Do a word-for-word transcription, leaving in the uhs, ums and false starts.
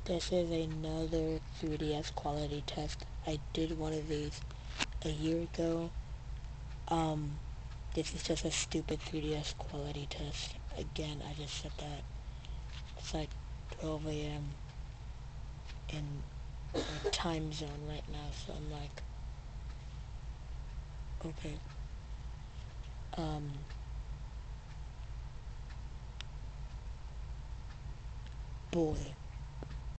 This is another three D S quality test. I did one of these a year ago. Um, this is just a stupid three D S quality test. Again, I just said that. It's like twelve A M in my time zone right now, so I'm like, okay. Um, boy.